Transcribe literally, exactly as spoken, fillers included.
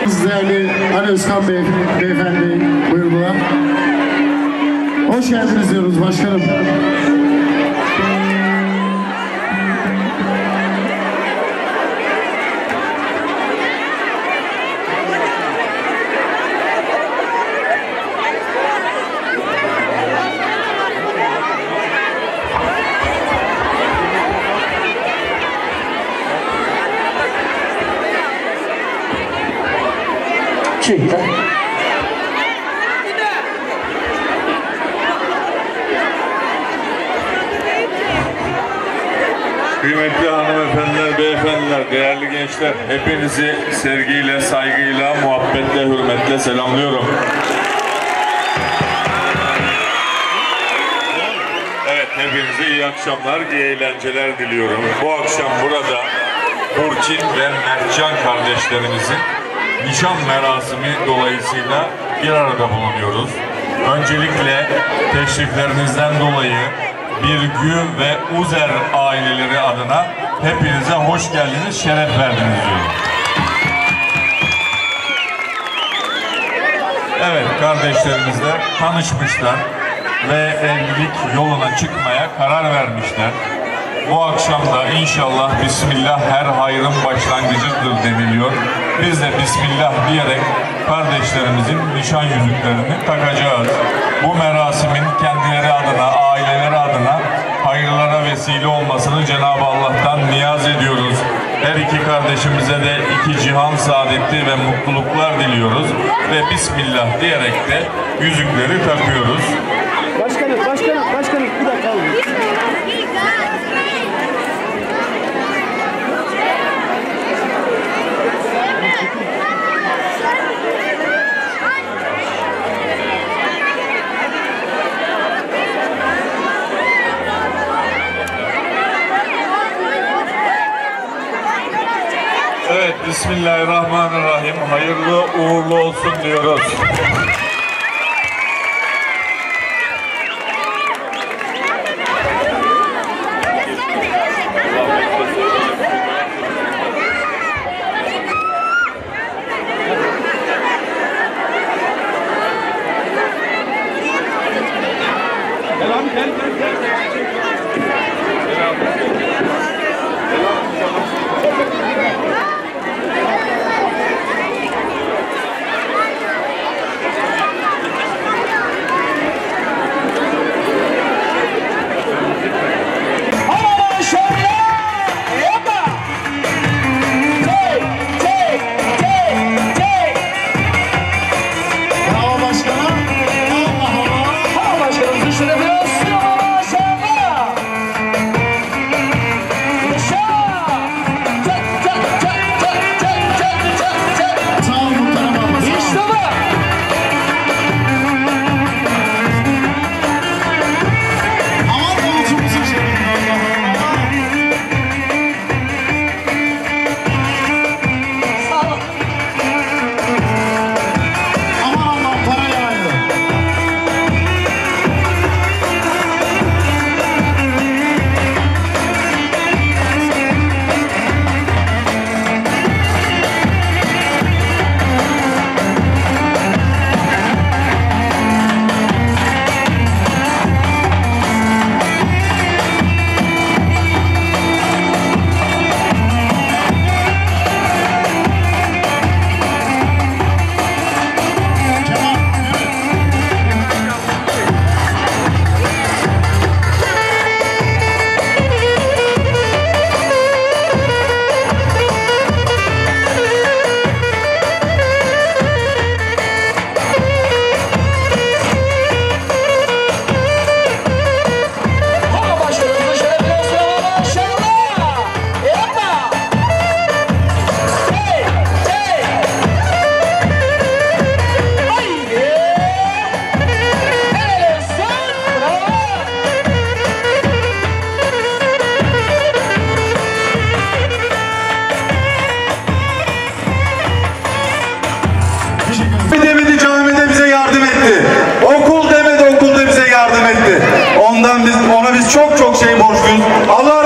Başkanımız değerli Ali Özkan Bey, beyefendi buyurdular. Hoş geldiniz diyoruz başkanım. Çekti. Kıymetli hanımefendiler, beyefendiler, değerli gençler, hepinizi sevgiyle, saygıyla, muhabbetle, hürmetle selamlıyorum. Evet, hepinize iyi akşamlar, iyi eğlenceler diliyorum. Bu akşam burada Burçin ve Mertcan kardeşlerimizin nişan merasimi dolayısıyla bir arada bulunuyoruz. Öncelikle teşriflerinizden dolayı Birgü ve Uzer aileleri adına hepinize hoş geldiniz, şeref verdiniz diyorum. Evet, kardeşlerimizle tanışmışlar ve evlilik yoluna çıkmaya karar vermişler. Bu akşam da inşallah Bismillah her hayrın başlangıcıdır deniliyor. Biz de Bismillah diyerek kardeşlerimizin nişan yüzüklerini takacağız. Bu merasimin kendileri adına, aileleri adına hayırlara vesile olmasını Cenab-ı Allah'tan niyaz ediyoruz. Her iki kardeşimize de iki cihan saadeti ve mutluluklar diliyoruz. Ve Bismillah diyerek de yüzükleri takıyoruz. Başkanım, başkanım, başkanım bir dakika alın. Evet, Bismillahirrahmanirrahim. Hayırlı uğurlu olsun diyoruz. Ondan biz ona biz çok çok şey borçluyuz. Allah